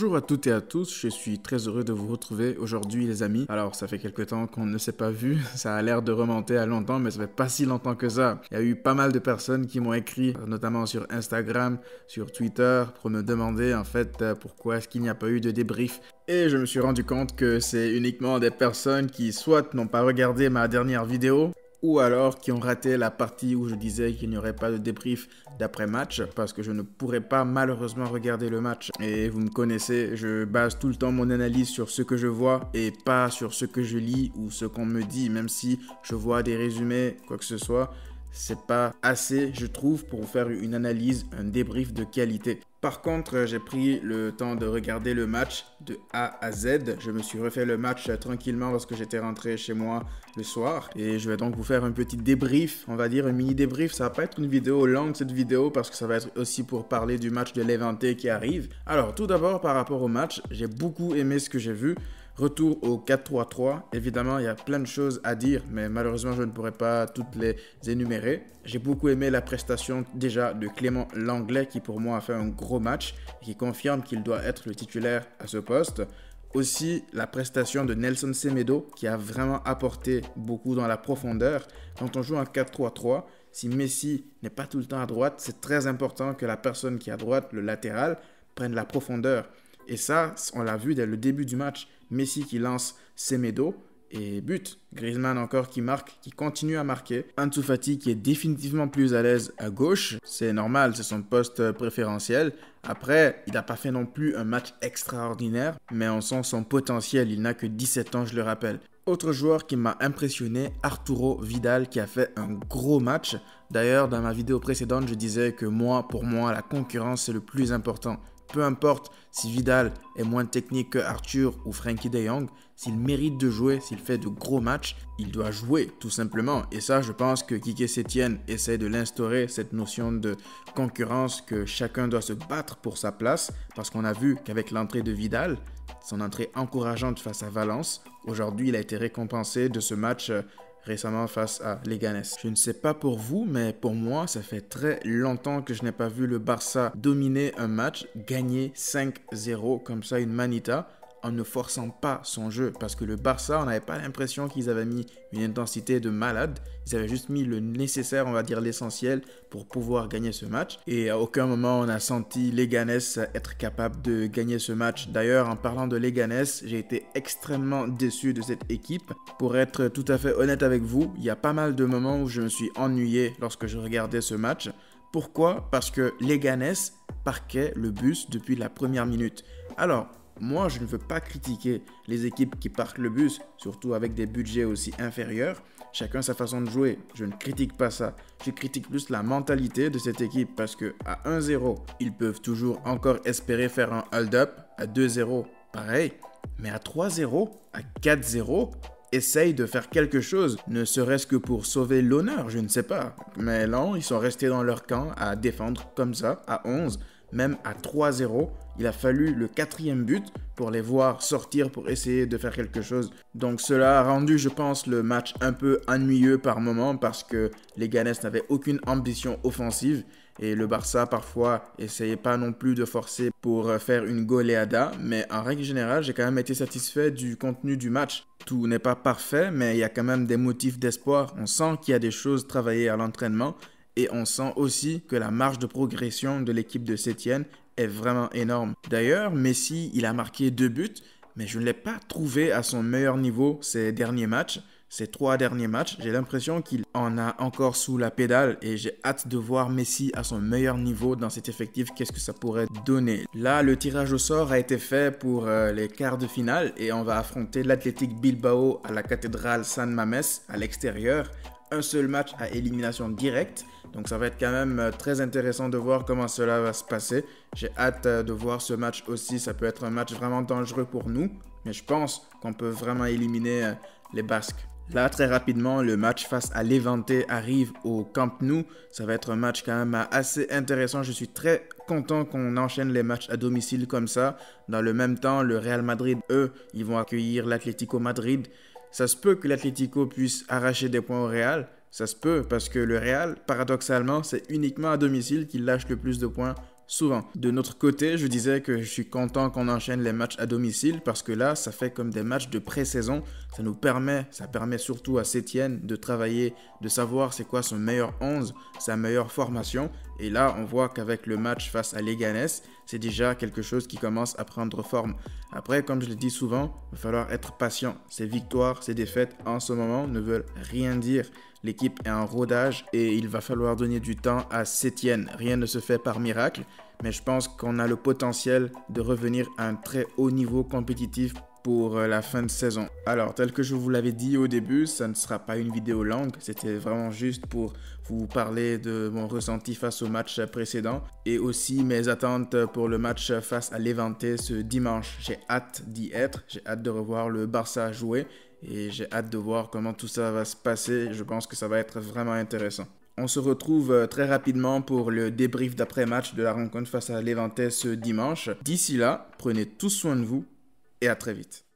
Bonjour à toutes et à tous, je suis très heureux de vous retrouver aujourd'hui les amis. Alors ça fait quelques temps qu'on ne s'est pas vu, ça a l'air de remonter à longtemps mais ça fait pas si longtemps que ça. Il y a eu pas mal de personnes qui m'ont écrit, notamment sur Instagram, sur Twitter, pour me demander en fait pourquoi est-ce qu'il n'y a pas eu de débrief. Et je me suis rendu compte que c'est uniquement des personnes qui soit n'ont pas regardé ma dernière vidéo, ou alors qui ont raté la partie où je disais qu'il n'y aurait pas de débrief d'après-match parce que je ne pourrais pas malheureusement regarder le match. Et vous me connaissez, je base tout le temps mon analyse sur ce que je vois et pas sur ce que je lis ou ce qu'on me dit, même si je vois des résumés, quoi que ce soit. C'est pas assez, je trouve, pour faire une analyse, un débrief de qualité. Par contre, j'ai pris le temps de regarder le match de A à Z. Je me suis refait le match tranquillement lorsque j'étais rentré chez moi le soir. Et je vais donc vous faire un petit débrief, on va dire un mini débrief. Ça va pas être une vidéo longue cette vidéo parce que ça va être aussi pour parler du match de Levante qui arrive. Alors tout d'abord par rapport au match, j'ai beaucoup aimé ce que j'ai vu. Retour au 4-3-3, évidemment il y a plein de choses à dire mais malheureusement je ne pourrais pas toutes les énumérer. J'ai beaucoup aimé la prestation déjà de Clément Lenglet qui pour moi a fait un gros match et qui confirme qu'il doit être le titulaire à ce poste. Aussi la prestation de Nelson Semedo qui a vraiment apporté beaucoup dans la profondeur. Quand on joue en 4-3-3, si Messi n'est pas tout le temps à droite, c'est très important que la personne qui est à droite, le latéral, prenne la profondeur. Et ça, on l'a vu dès le début du match. Messi qui lance Semedo et but. Griezmann encore qui marque, qui continue à marquer. Ansu Fati qui est définitivement plus à l'aise à gauche. C'est normal, c'est son poste préférentiel. Après, il n'a pas fait non plus un match extraordinaire, mais on sent son potentiel. Il n'a que 17 ans, je le rappelle. Autre joueur qui m'a impressionné, Arturo Vidal qui a fait un gros match. D'ailleurs, dans ma vidéo précédente, je disais que pour moi, la concurrence, c'est le plus important. Peu importe si Vidal est moins technique que Arthur ou Frenkie de Jong, s'il mérite de jouer, s'il fait de gros matchs, il doit jouer tout simplement. Et ça, je pense que Quique Setién essaie de l'instaurer, cette notion de concurrence, que chacun doit se battre pour sa place. Parce qu'on a vu qu'avec l'entrée de Vidal, son entrée encourageante face à Valence, aujourd'hui il a été récompensé de ce match récemment face à Leganés. Je ne sais pas pour vous, mais pour moi, ça fait très longtemps que je n'ai pas vu le Barça dominer un match, gagner 5-0 comme ça, une manita, en ne forçant pas son jeu. Parce que le Barça, on n'avait pas l'impression qu'ils avaient mis une intensité de malade. Ils avaient juste mis le nécessaire, on va dire l'essentiel, pour pouvoir gagner ce match. Et à aucun moment, on a senti Leganés être capable de gagner ce match. D'ailleurs, en parlant de Leganés, j'ai été extrêmement déçu de cette équipe. Pour être tout à fait honnête avec vous, il y a pas mal de moments où je me suis ennuyé lorsque je regardais ce match. Pourquoi? Parce que Leganés parquait le bus depuis la première minute. Alors, moi, je ne veux pas critiquer les équipes qui parquent le bus, surtout avec des budgets aussi inférieurs. Chacun sa façon de jouer. Je ne critique pas ça. Je critique plus la mentalité de cette équipe parce que à 1-0, ils peuvent toujours encore espérer faire un hold-up. À 2-0, pareil. Mais à 3-0, à 4-0, essaye de faire quelque chose, ne serait-ce que pour sauver l'honneur, je ne sais pas. Mais non, ils sont restés dans leur camp à défendre comme ça, à 11. Même à 3-0, il a fallu le 4e but pour les voir sortir pour essayer de faire quelque chose. Donc cela a rendu, je pense, le match un peu ennuyeux par moment parce que les Leganés n'avaient aucune ambition offensive et le Barça parfois essayait pas non plus de forcer pour faire une goleada. Mais en règle générale, j'ai quand même été satisfait du contenu du match. Tout n'est pas parfait, mais il y a quand même des motifs d'espoir. On sent qu'il y a des choses travaillées à l'entraînement. Et on sent aussi que la marge de progression de l'équipe de Setién est vraiment énorme. D'ailleurs, Messi, il a marqué 2 buts, mais je ne l'ai pas trouvé à son meilleur niveau ces derniers matchs. Ces 3 derniers matchs, j'ai l'impression qu'il en a encore sous la pédale et j'ai hâte de voir Messi à son meilleur niveau dans cet effectif. Qu'est-ce que ça pourrait donner? Là, le tirage au sort a été fait pour les quarts de finale et on va affronter l'Athletic Bilbao à la cathédrale San Mamés à l'extérieur. Un seul match à élimination directe. Donc ça va être quand même très intéressant de voir comment cela va se passer. J'ai hâte de voir ce match aussi. Ça peut être un match vraiment dangereux pour nous. Mais je pense qu'on peut vraiment éliminer les Basques. Là, très rapidement, le match face à Levante arrive au Camp Nou. Ça va être un match quand même assez intéressant. Je suis très content qu'on enchaîne les matchs à domicile comme ça. Dans le même temps, le Real Madrid, eux, ils vont accueillir l'Atlético Madrid. Ça se peut que l'Atlético puisse arracher des points au Real. Ça se peut parce que le Real, paradoxalement, c'est uniquement à domicile qu'il lâche le plus de points souvent. De notre côté, je disais que je suis content qu'on enchaîne les matchs à domicile parce que là, ça fait comme des matchs de pré-saison. Ça permet surtout à Sétienne de travailler, de savoir c'est quoi son meilleur 11, sa meilleure formation. Et là, on voit qu'avec le match face à Leganés, c'est déjà quelque chose qui commence à prendre forme. Après, comme je le dis souvent, il va falloir être patient. Ces victoires, ces défaites en ce moment ne veulent rien dire. L'équipe est en rodage et il va falloir donner du temps à Sétienne. Rien ne se fait par miracle, mais je pense qu'on a le potentiel de revenir à un très haut niveau compétitif pour la fin de saison. Alors, tel que je vous l'avais dit au début, ça ne sera pas une vidéo longue, c'était vraiment juste pour vous parler de mon ressenti face au match précédent et aussi mes attentes pour le match face à Levante ce dimanche. J'ai hâte d'y être, j'ai hâte de revoir le Barça jouer et j'ai hâte de voir comment tout ça va se passer. Je pense que ça va être vraiment intéressant. On se retrouve très rapidement pour le débrief d'après-match de la rencontre face à Levante ce dimanche. D'ici là, prenez tous soin de vous et à très vite.